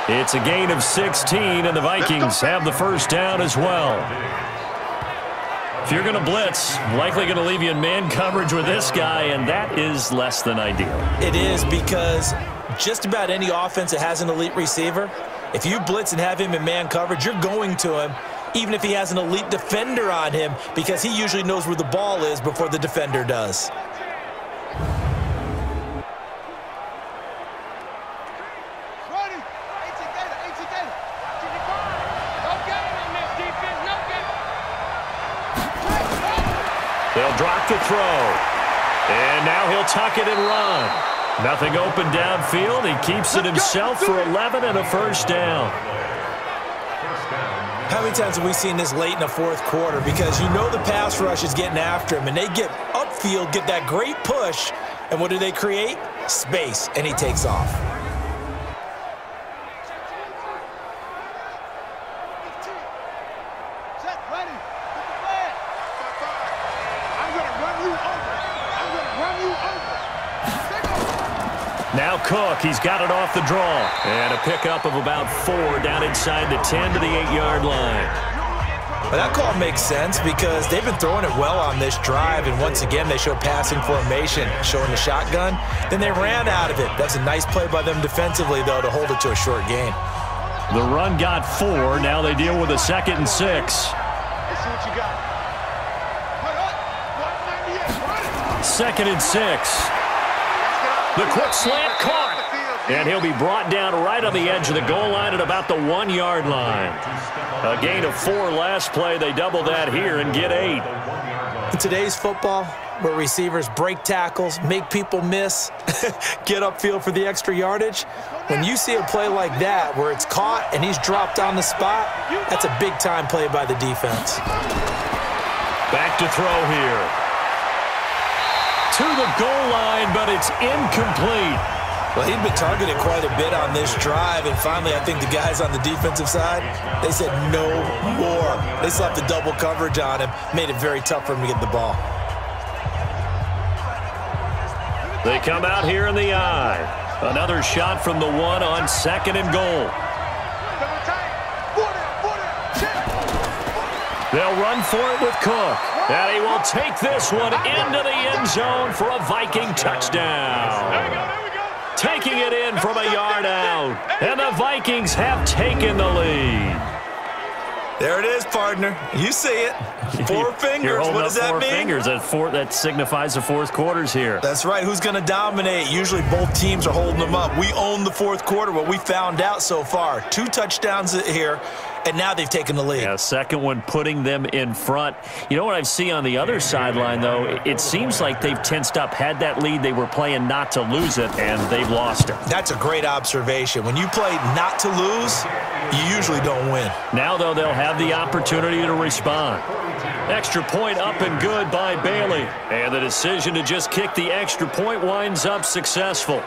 It's a gain of 16, and the Vikings have the first down as well. If you're going to blitz, likely going to leave you in man coverage with this guy, and that is less than ideal. It is, because just about any offense that has an elite receiver, if you blitz and have him in man coverage, you're going to him, even if he has an elite defender on him, because he usually knows where the ball is before the defender does. They'll drop the throw. And now he'll tuck it and run. Nothing open downfield. He keeps it himself for 11 and a first down. How many times have we seen this late in the fourth quarter? Because you know the pass rush is getting after him, and they get upfield, get that great push, and what do they create? Space, and he takes off. Now Cook, he's got it off the draw. And a pickup of about 4 down inside the 10 to the 8-yard line. Well, that call makes sense because they've been throwing it well on this drive, and once again they show passing formation, showing the shotgun. Then they ran out of it. That's a nice play by them defensively, though, to hold it to a short gain. The run got 4. Now they deal with a 2nd and 6. Let's see what you got. 2nd and 6. The quick slant caught. And he'll be brought down right on the edge of the goal line at about the 1-yard line. A gain of 4 last play. They double that here and get 8. In today's football, where receivers break tackles, make people miss, get upfield for the extra yardage, when you see a play like that where it's caught and he's dropped on the spot, that's a big-time play by the defense. Back to throw here. To the goal line, but it's incomplete. Well, he'd been targeted quite a bit on this drive, and finally I think the guys on the defensive side, they said no more. They slapped the double coverage on him, made it very tough for him to get the ball. They come out here in the eye. Another shot from the 1 on 2nd and goal. They'll run for it with Cook. And he will take this one into the end zone for a Viking touchdown. Taking it in from a yard out. And the Vikings have taken the lead. There it is, partner. You see it. 4 fingers. What does that mean? 4 fingers. That signifies the fourth quarter's here. That's right. Who's going to dominate? Usually both teams are holding them up. We own the fourth quarter, what we found out so far. 2 touchdowns here, and now they've taken the lead. Yeah, second one putting them in front. You know what I see on the other sideline, though? It seems like they've tensed up. Had that lead, they were playing not to lose it, and they've lost it. That's a great observation. When you play not to lose, you usually don't win. Now, though, they'll have the opportunity to respond. Extra point up and good by Bailey. And the decision to just kick the extra point winds up successful.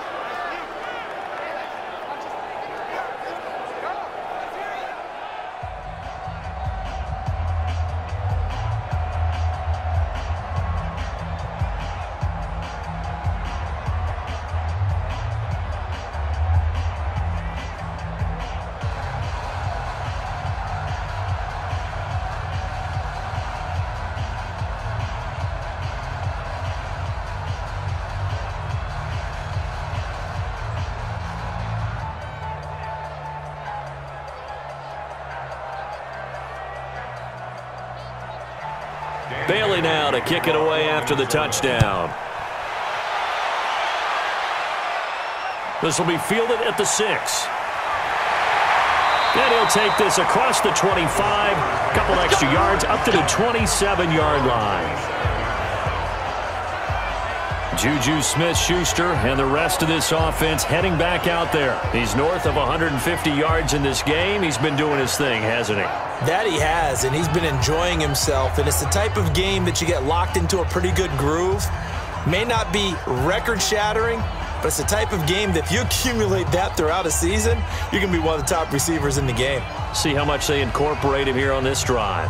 Bailey now to kick it away after the touchdown. This will be fielded at the 6. And he'll take this across the 25, couple extra yards up to the 27-yard line. Juju Smith-Schuster and the rest of this offense heading back out there. He's north of 150 yards in this game. He's been doing his thing, hasn't he? That he has, and he's been enjoying himself. And it's the type of game that you get locked into a pretty good groove. May not be record-shattering, but it's the type of game that if you accumulate that throughout a season, you're going to be one of the top receivers in the game. See how much they incorporate him here on this drive.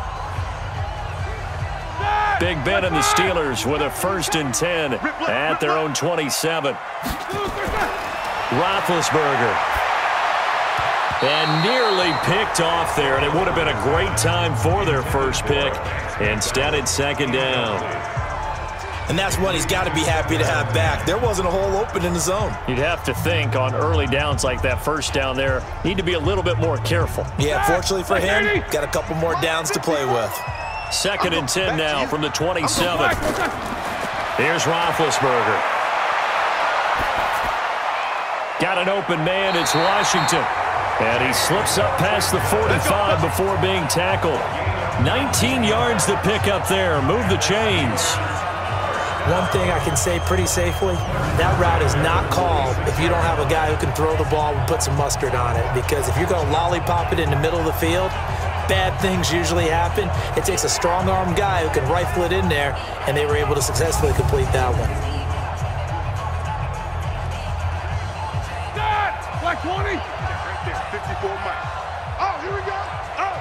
Big Ben and the Steelers with a 1st and 10 at their own 27. Roethlisberger. And nearly picked off there, and it would have been a great time for their first pick. Instead, it's second down. And that's one he's got to be happy to have back. There wasn't a hole open in the zone. You'd have to think on early downs like that first down there, need to be a little bit more careful. Yeah, fortunately for him, got a couple more downs to play with. Second and 10 now from the 27. Here's Roethlisberger. Got an open man, it's Washington. And he slips up past the 45 before being tackled. 19 yards to pick up there. Move the chains. One thing I can say pretty safely, that route is not called if you don't have a guy who can throw the ball and put some mustard on it. Because if you're going to lollipop it in the middle of the field, bad things usually happen. It takes a strong-arm guy who can rifle it in there, and they were able to successfully complete that one. Black 20. 54 miles. Oh, here we go. Oh.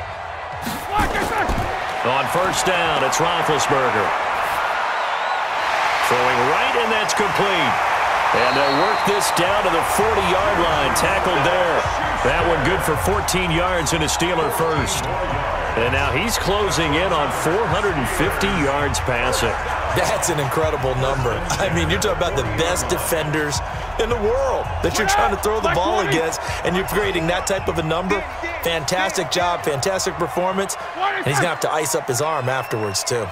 On first down, it's Roethlisberger. Throwing right, and that's complete. And they'll work this down to the 40-yard line. Tackled there. That one good for 14 yards and a Steeler first. And now he's closing in on 450 yards passing. That's an incredible number. I mean, you're talking about the best defenders in the world that you're trying to throw the ball against, and you're creating that type of a number. Fantastic job, fantastic performance, and he's going to have to ice up his arm afterwards, too.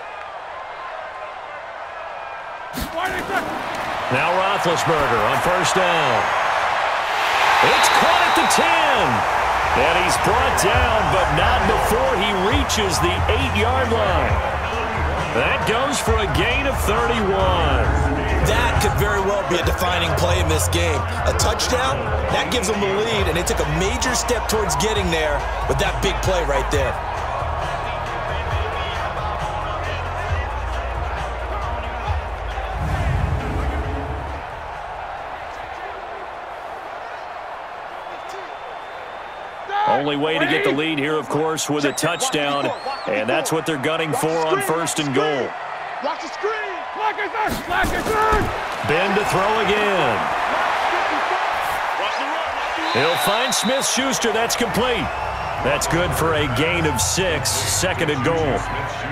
Now Roethlisberger on first down. It's caught at the 10. And he's brought down, but not before he reaches the 8-yard line. That goes for a gain of 31. That could very well be a defining play in this game. A touchdown, that gives them the lead, and they took a major step towards getting there with that big play right there. Only way to get the lead here, of course, with a touchdown, and that's what they're gunning for on first and goal. Watch the screen. Ben to throw again. He'll find Smith-Schuster. That's complete. That's good for a gain of 6, second and goal. A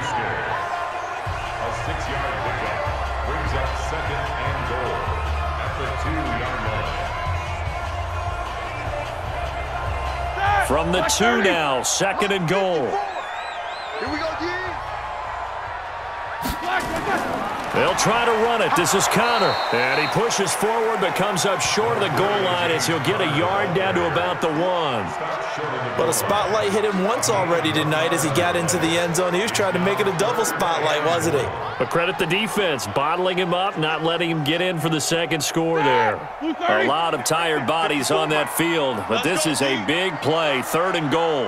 6-yard pickup brings up second and goal at the 2-yard line. From the 2 now, second and goal. Here we go, D. They'll try to run it. This is Connor. And he pushes forward but comes up short of the goal line as he'll get a yard down to about the 1. But a spotlight hit him once already tonight as he got into the end zone. He was trying to make it a double spotlight, wasn't he? But credit the defense, bottling him up, not letting him get in for the second score there. A lot of tired bodies on that field, but this is a big play, third and goal.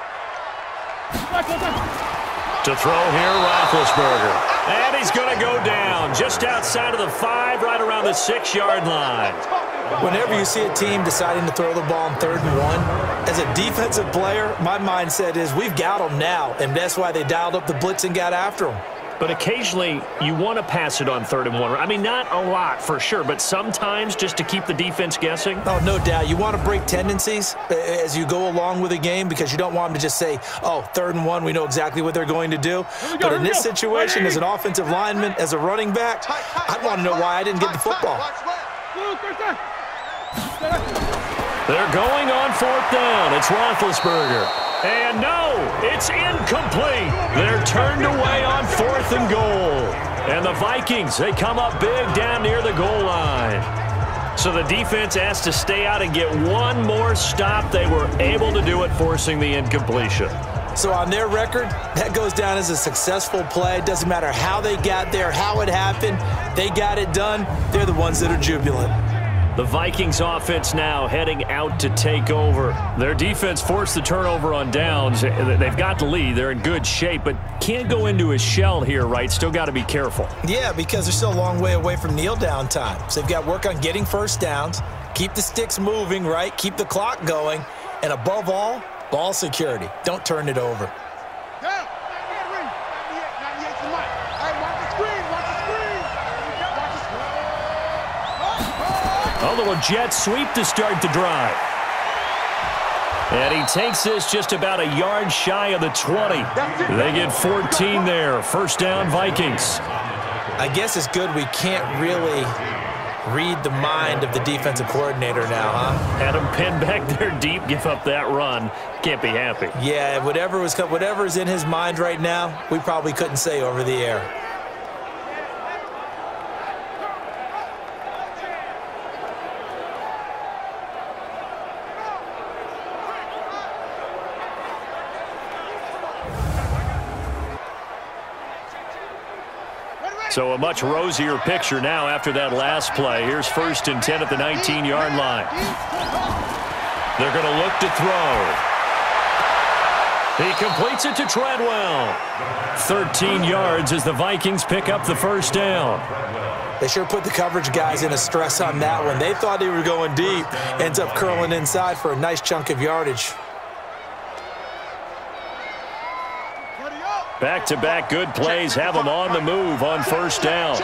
To throw here, Roethlisberger. And he's going to go down just outside of the 5, right around the 6-yard line. Whenever you see a team deciding to throw the ball on 3rd and 1, as a defensive player, my mindset is we've got them now, and that's why they dialed up the blitz and got after them. But occasionally, you want to pass it on 3rd and 1. I mean, not a lot for sure, but sometimes just to keep the defense guessing. Oh, no doubt. You want to break tendencies as you go along with a game because you don't want them to just say, oh, 3rd and 1, we know exactly what they're going to do. But in this situation, as an offensive lineman, as a running back, I'd want to know why I didn't get the football. They're going on 4th down. It's Roethlisberger. And no, it's incomplete. They're turned away on 4th and goal. And the Vikings, they come up big down near the goal line. So the defense has to stay out and get one more stop. They were able to do it, forcing the incompletion. So on their record, that goes down as a successful play. It doesn't matter how they got there, how it happened. They got it done. They're the ones that are jubilant. The Vikings offense now heading out to take over. Their defense forced the turnover on downs. They've got the lead. They're in good shape, but can't go into a shell here, right? Still got to be careful. Yeah, because they're still a long way away from kneel down time. So they've got to work on getting first downs, keep the sticks moving, right? Keep the clock going, and above all, ball security. Don't turn it over. A little jet sweep to start the drive. And he takes this just about a yard shy of the 20. They get 14 there. First down, Vikings. I guess it's good we can't really read the mind of the defensive coordinator now, huh? Had him pinned back there deep, give up that run. Can't be happy. Yeah, whatever is in his mind right now, we probably couldn't say over the air. So a much rosier picture now after that last play. Here's 1st and 10 at the 19-yard line. They're going to look to throw. He completes it to Treadwell. 13 yards as the Vikings pick up the first down. They sure put the coverage guys in a stress on that one. They thought they were going deep. Ends up curling inside for a nice chunk of yardage. Back-to-back good plays have them on the move on first down.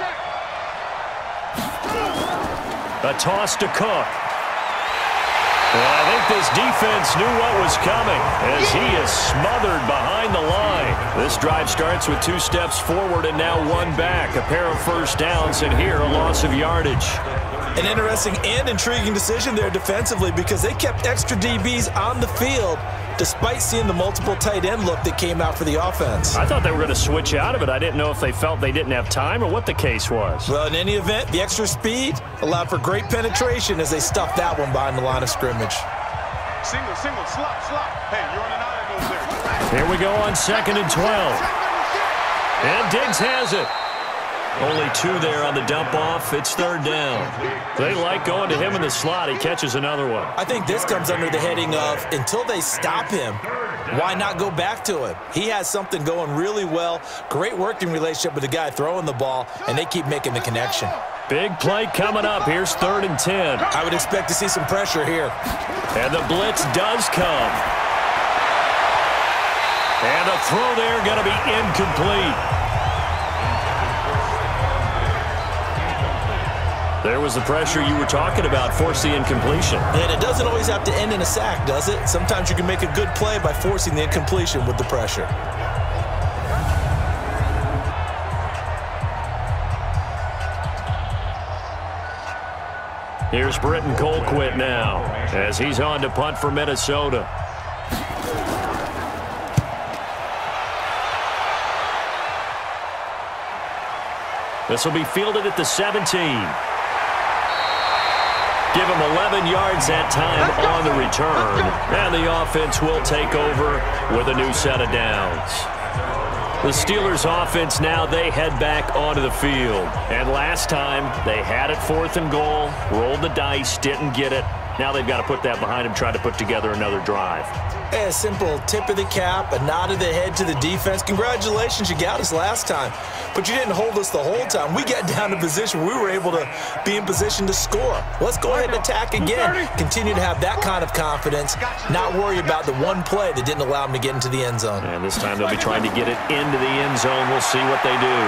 A toss to Cook. And I think this defense knew what was coming as he is smothered behind the line. This drive starts with 2 steps forward and now 1 back. A pair of first downs, and here a loss of yardage. An interesting and intriguing decision there defensively because they kept extra DBs on the field despite seeing the multiple tight end look that came out for the offense. I thought they were going to switch out of it. I didn't know if they felt they didn't have time or what the case was. Well, in any event, the extra speed allowed for great penetration as they stuffed that one behind the line of scrimmage. Single, slot. Hey, you're on an island over there. Here we go on 2nd and 12. And Diggs has it. Only 2 there on the dump-off. It's 3rd down. They like going to him in the slot. He catches another one. I think this comes under the heading of until they stop him, why not go back to him? He has something going really well. Great working relationship with the guy throwing the ball, and they keep making the connection. Big play coming up. Here's 3rd and 10. I would expect to see some pressure here. And the blitz does come. And a throw there going to be incomplete. There was the pressure you were talking about, force the incompletion. And it doesn't always have to end in a sack, does it? Sometimes you can make a good play by forcing the incompletion with the pressure. Here's Britton Colquitt now as he's on to punt for Minnesota. This will be fielded at the 17. Give him 11 yards that time on the return. And the offense will take over with a new set of downs. The Steelers offense now, they head back onto the field. And last time, they had it 4th and goal, rolled the dice, didn't get it. Now they've got to put that behind them, try to put together another drive. A simple tip of the cap, a nod of the head to the defense. Congratulations, you got us last time. But you didn't hold us the whole time. We got down to position. We were able to be in position to score. Let's go ahead and attack again. Continue to have that kind of confidence. Not worry about the one play that didn't allow them to get into the end zone. And this time they'll be trying to get it into the end zone. We'll see what they do.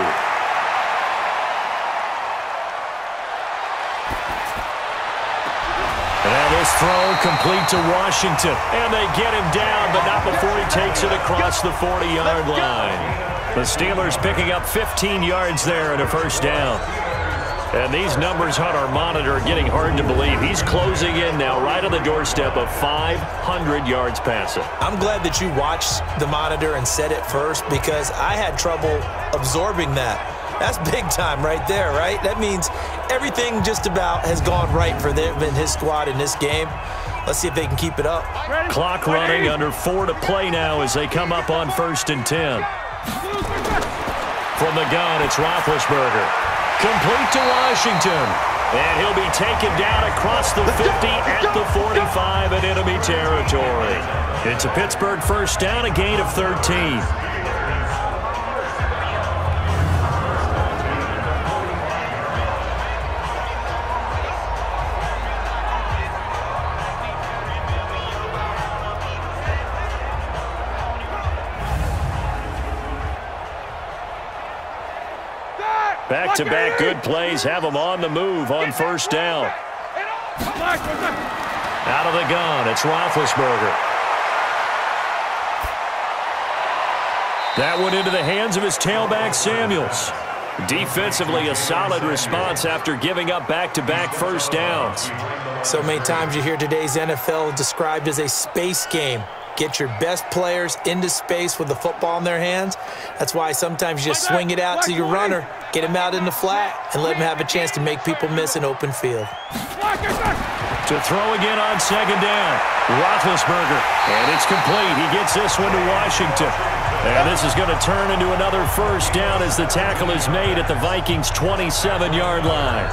And this throw complete to Washington. And they get him down, but not before he takes it across the 40-yard line. The Steelers picking up 15 yards there and a first down. And these numbers on our monitor are getting hard to believe. He's closing in now right on the doorstep of 500 yards passing. I'm glad that you watched the monitor and said it first because I had trouble absorbing that. That's big time right there, right? That means everything just about has gone right for them and his squad in this game. Let's see if they can keep it up. Clock running, under 4 to play now as they come up on 1st and 10. From the gun, it's Roethlisberger. Complete to Washington. And he'll be taken down across the 50 at the 45 in enemy territory. It's a Pittsburgh first down, a gain of 13. Back-to-back good plays have them on the move on first down. Out of the gun, it's Roethlisberger. That went into the hands of his tailback, Samuels. Defensively, a solid response after giving up back-to-back first downs. So many times you hear today's NFL described as a space game. Get your best players into space with the football in their hands. That's why sometimes you just swing it out to your runner, get him out in the flat, and let him have a chance to make people miss an open field. To throw again on second down, Roethlisberger, and it's complete. He gets this one to Washington. And this is going to turn into another first down as the tackle is made at the Vikings' 27-yard line.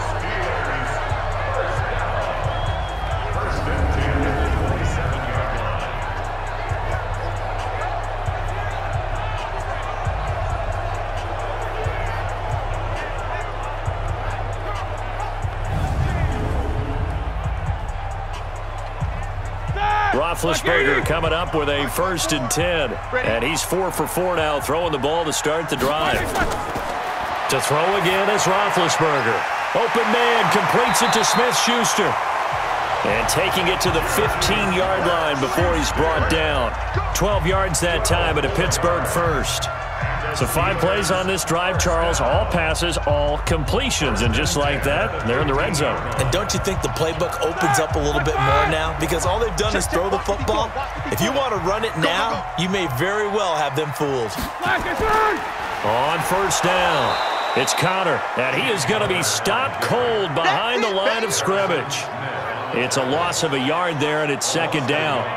Roethlisberger coming up with a 1st and 10. And he's 4 for 4 now, throwing the ball to start the drive. To throw again is Roethlisberger. Open man, completes it to Smith-Schuster. And taking it to the 15-yard line before he's brought down. 12 yards that time at a Pittsburgh first. So 5 plays on this drive, Charles. All passes, all completions. And just like that, they're in the red zone. And don't you think the playbook opens up a little bit more now? Because all they've done is throw the football. If you want to run it now, you may very well have them fooled. On first down, it's Connor. And he is going to be stopped cold behind the line of scrimmage. It's a loss of a yard there, and it's second down.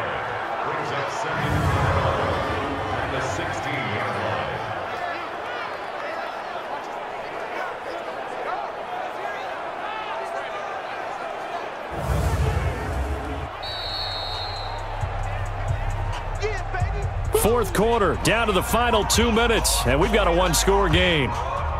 Fourth quarter, down to the final 2 minutes, and we've got a one-score game.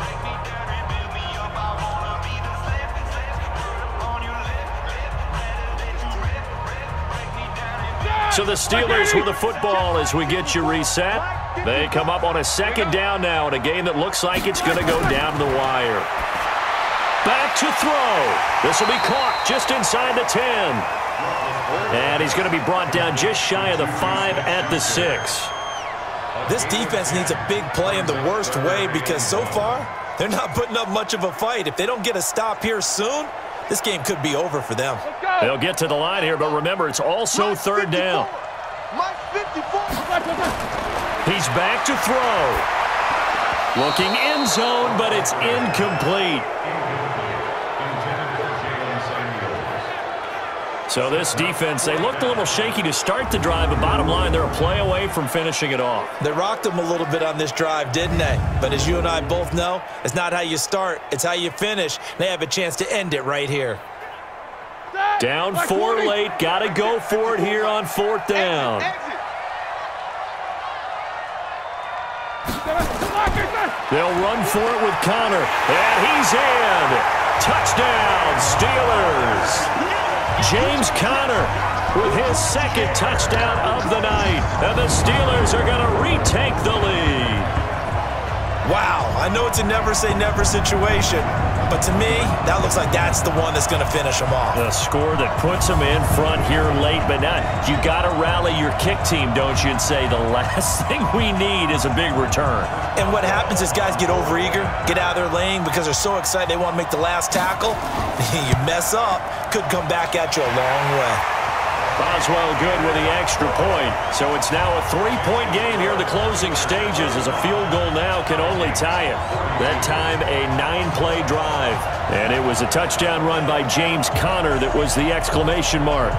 So the Steelers with the football as we get you reset. They come up on a second down now in a game that looks like it's going to go down to the wire. Back to throw. This will be caught just inside the 10. And he's going to be brought down just shy of the 5 at the 6. This defense needs a big play in the worst way because so far, they're not putting up much of a fight. If they don't get a stop here soon, this game could be over for them. They'll get to the line here, but remember, it's also third down. He's back to throw. Looking end zone, but it's incomplete. So this defense, they looked a little shaky to start the drive, but bottom line, they're a play away from finishing it off. They rocked them a little bit on this drive, didn't they? But as you and I both know, it's not how you start, it's how you finish. They have a chance to end it right here. Down 4 late, got to go for it here on 4th down. They'll run for it with Connor, and he's in. Touchdown, Steelers. James Conner with his 2nd touchdown of the night. And the Steelers are going to retake the lead. Wow, I know it's a never-say-never situation, but to me, that looks like that's the one that's going to finish them off. The score that puts them in front here late, but now you got to rally your kick team, don't you, and say the last thing we need is a big return. And what happens is guys get overeager, get out of their lane because they're so excited they want to make the last tackle. You mess up, could come back at you a long way. Boswell good with the extra point. So it's now a 3-point game here in the closing stages as a field goal now can only tie it. That time a 9-play drive. And it was a touchdown run by James Conner that was the exclamation mark.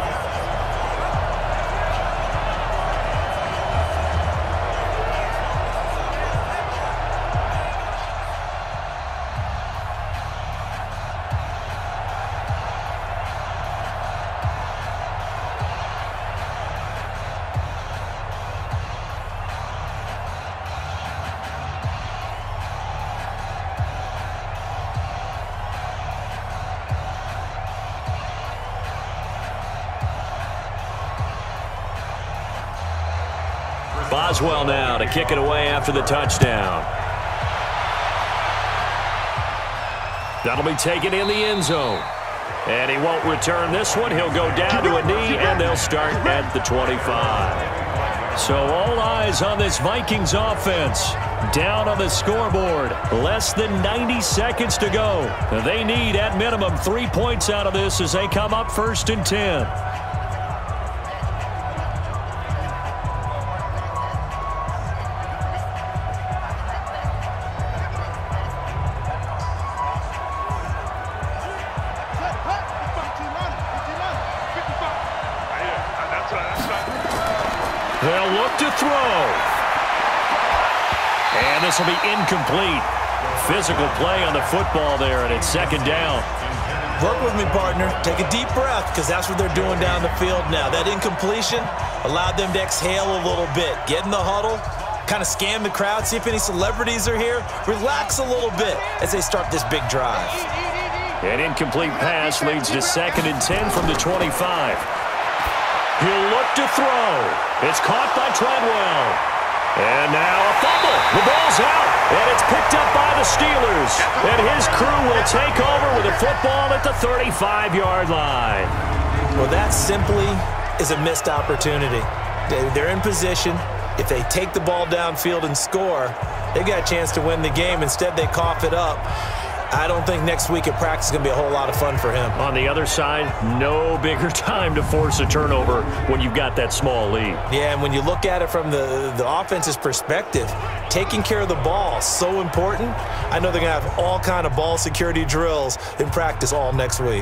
Boswell now to kick it away after the touchdown. That'll be taken in the end zone. And he won't return this one. He'll go down to a knee, and start at the 25. So all eyes on this Vikings offense. Down on the scoreboard. Less than 90 seconds to go. They need, at minimum, 3 points out of this as they come up 1st and 10. They'll look to throw. And this will be incomplete. Physical play on the football there, and it's 2nd down. Work with me, partner. Take a deep breath, because that's what they're doing down the field now. That incompletion allowed them to exhale a little bit. Get in the huddle, kind of scan the crowd, see if any celebrities are here. Relax a little bit as they start this big drive. An incomplete pass leads to 2nd and 10 from the 25. He'll look to throw. It's caught by Treadwell. And now a fumble. The ball's out, and it's picked up by the Steelers. And his crew will take over with a football at the 35-yard line. Well, that simply is a missed opportunity. They're in position. If they take the ball downfield and score, they got a chance to win the game. Instead, they cough it up. I don't think next week at practice is going to be a whole lot of fun for him. On the other side, no bigger time to force a turnover when you've got that small lead. Yeah, and when you look at it from the offense's perspective, taking care of the ball is so important. I know they're going to have all kind of ball security drills in practice all next week.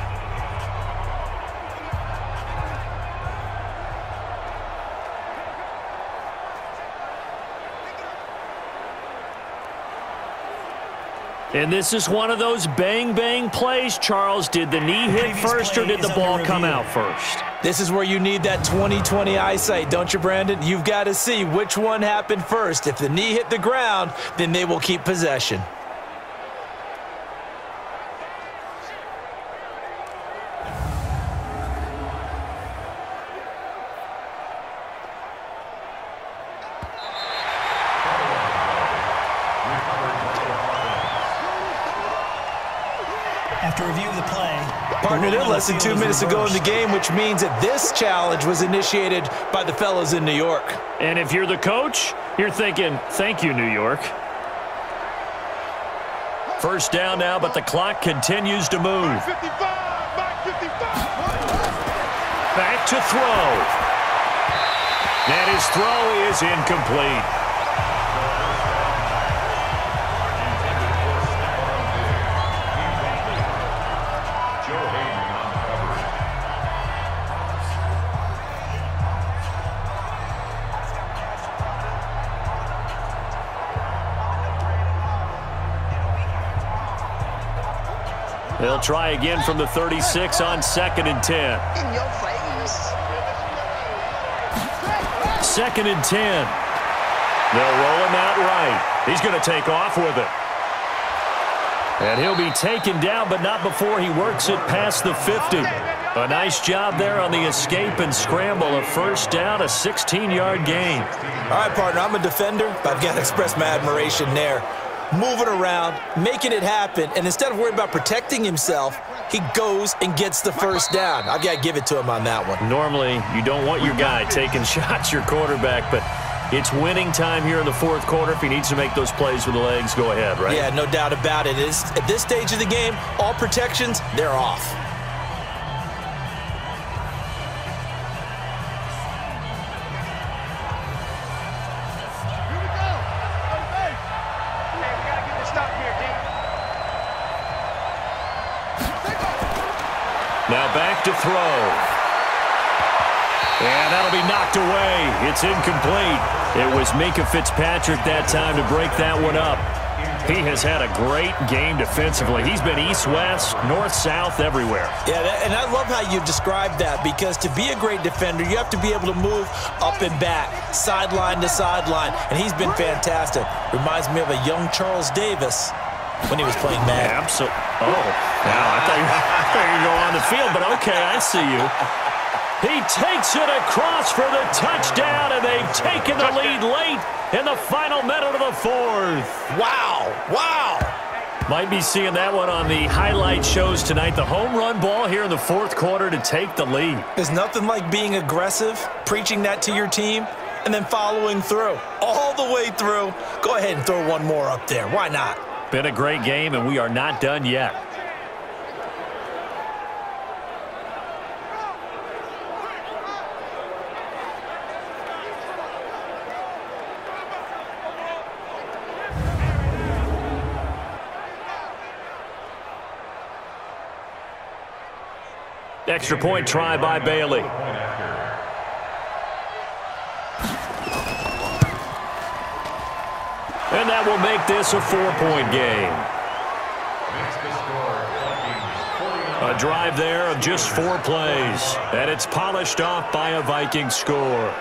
And this is one of those bang-bang plays, Charles. Did the knee hit first or did the ball come out first? This is where you need that 20/20 eyesight, don't you, Brandon? You've got to see which one happened first. If the knee hit the ground, then they will keep possession. After review of the play, partner, they're less than 2 minutes to go in the game, which means that this challenge was initiated by the fellas in New York. And if you're the coach, you're thinking, thank you, New York. 1st down now, but the clock continues to move. Back to throw. And his throw is incomplete. They'll try again from the 36 on 2nd and 10. In your face. 2nd and 10. They'll roll him out right. He's going to take off with it. And he'll be taken down, but not before he works it past the 50. A nice job there on the escape and scramble. A 1st down, a 16-yard gain. All right, partner, I'm a defender, but I've got to express my admiration there. Moving around, making it happen, and instead of worrying about protecting himself, he goes and gets the 1st down. I've got to give it to him on that one. Normally, you don't want your guy taking shots, your quarterback, but it's winning time here in the 4th quarter. If he needs to make those plays with the legs, go ahead, right? Yeah, no doubt about it. At this stage of the game, all protections, they're off. Now back to throw. And that'll be knocked away. It's incomplete. It was Minkah Fitzpatrick that time to break that one up. He has had a great game defensively. He's been east-west, north-south, everywhere. Yeah, and I love how you described that, because to be a great defender, you have to be able to move up and back, sideline to sideline, and he's been fantastic. Reminds me of a young Charles Davis when he was playing Madden. Absolutely. Oh, now I thought you were going on the field, but okay, I see you. He takes it across for the touchdown, and they've taken the lead late in the final minute of the 4th. Wow, wow. Might be seeing that one on the highlight shows tonight. The home run ball here in the fourth quarter to take the lead. There's nothing like being aggressive, preaching that to your team, and then following through. All the way through. Go ahead and throw one more up there. Why not? Been a great game, and we are not done yet. Extra point try by Bailey. And that will make this a 4-point game. A drive there of just 4 plays. And it's polished off by a Viking score.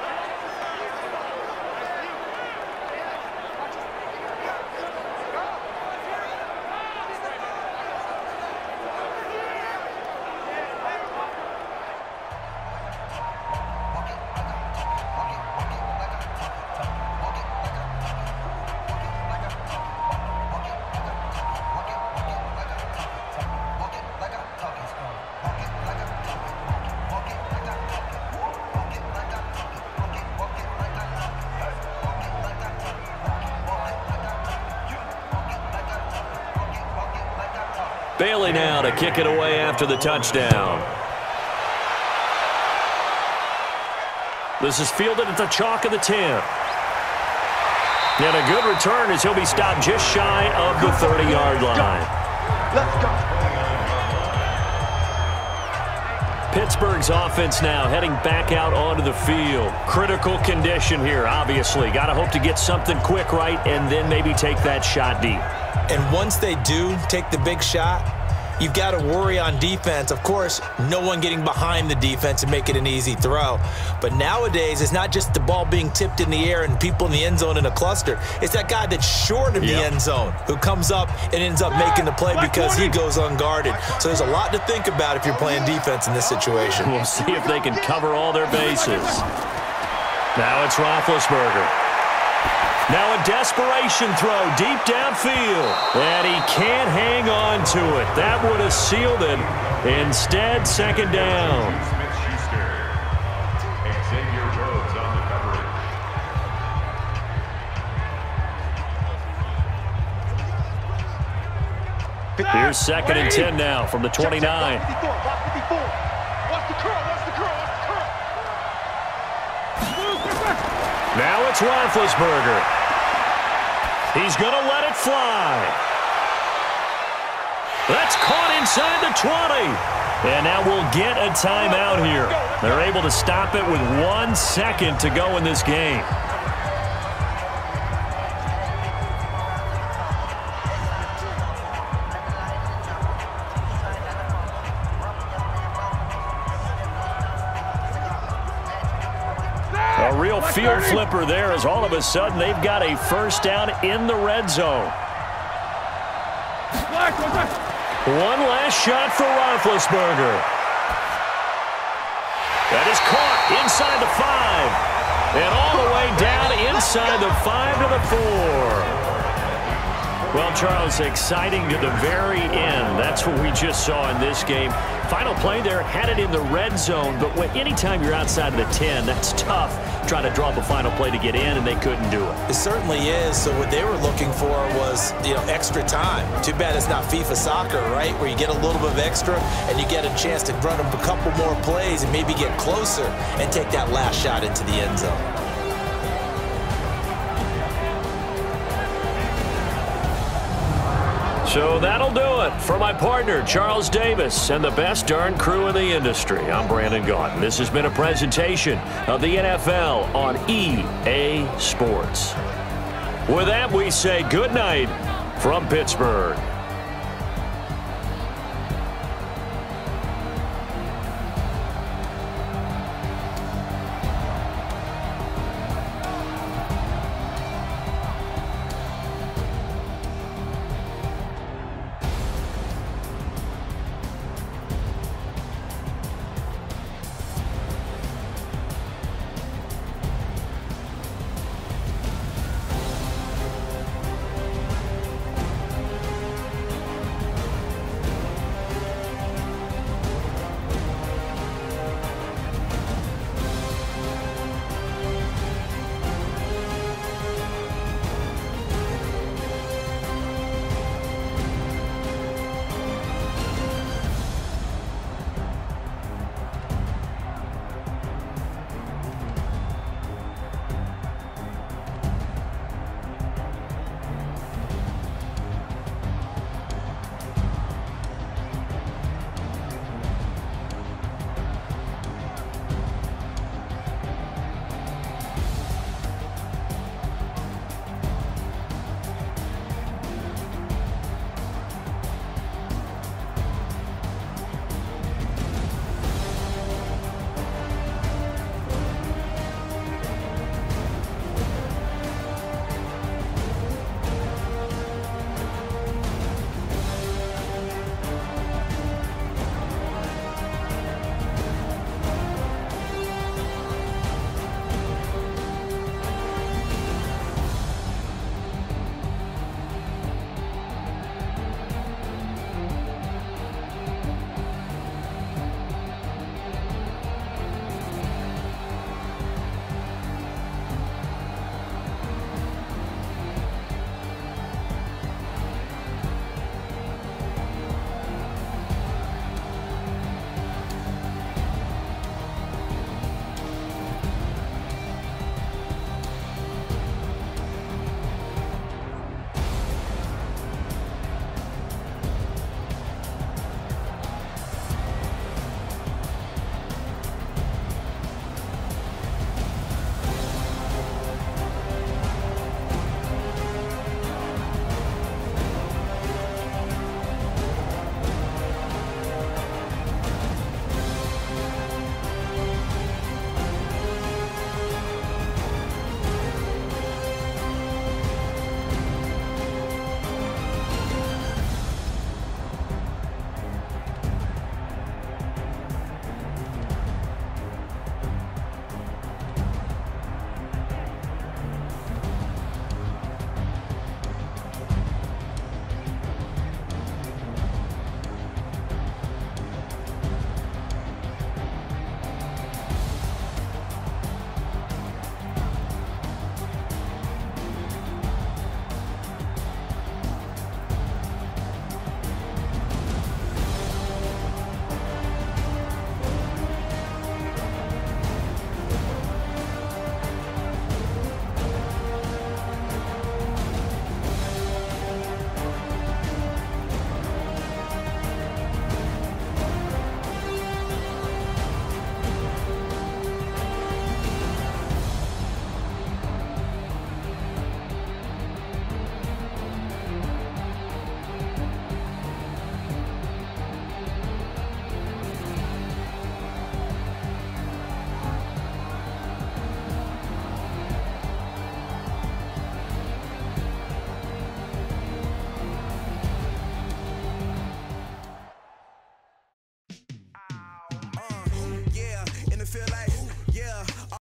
Bailey now to kick it away after the touchdown. This is fielded at the chalk of the 10. And a good return as he'll be stopped just shy of the 30-yard line. Let's go. Pittsburgh's offense now heading back out onto the field. Critical condition here, obviously. Got to hope to get something quick right and then maybe take that shot deep. And once they do take the big shot, you've got to worry on defense. Of course, no one getting behind the defense and make it an easy throw. But nowadays, it's not just the ball being tipped in the air and people in the end zone in a cluster. It's that guy that's short of the end zone who comes up and ends up making the play because he goes unguarded. So there's a lot to think about if you're playing defense in this situation. We'll see if they can cover all their bases. Now it's Roethlisberger. Now a desperation throw deep downfield. And he can't hang on to it. That would have sealed it. Instead, second down. Here's 2nd and 10 now from the 29. Watch the curl. Now it's Roethlisberger. He's going to let it fly. That's caught inside the 20. And now we'll get a timeout here. They're able to stop it with 1 second to go in this game. A real field flipper there as all of a sudden they've got a first down in the red zone. One last shot for Roethlisberger. That is caught inside the 5. And all the way down inside the 5 to the 4. Well, Charles, exciting to the very end. That's what we just saw in this game. Final play there, had it in the red zone, but anytime you're outside of the 10, that's tough trying to draw up a final play to get in, and they couldn't do it. It certainly is. So what they were looking for was, extra time. Too bad it's not FIFA soccer, right, where you get a little bit of extra and you get a chance to run up a couple more plays and maybe get closer and take that last shot into the end zone. So that'll do it for my partner, Charles Davis, and the best darn crew in the industry. I'm Brandon Gaudin. This has been a presentation of the NFL on EA Sports. With that, we say good night from Pittsburgh.